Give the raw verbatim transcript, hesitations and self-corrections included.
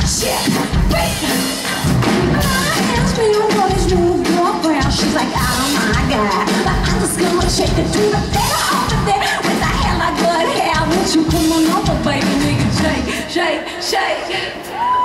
shit, wait. I asked me what his new girlfriend. She's like, oh my god, but I'm just gonna check it to the better over there with the hella good hair. Won't you come on over, baby, nigga, shake, shake, shake.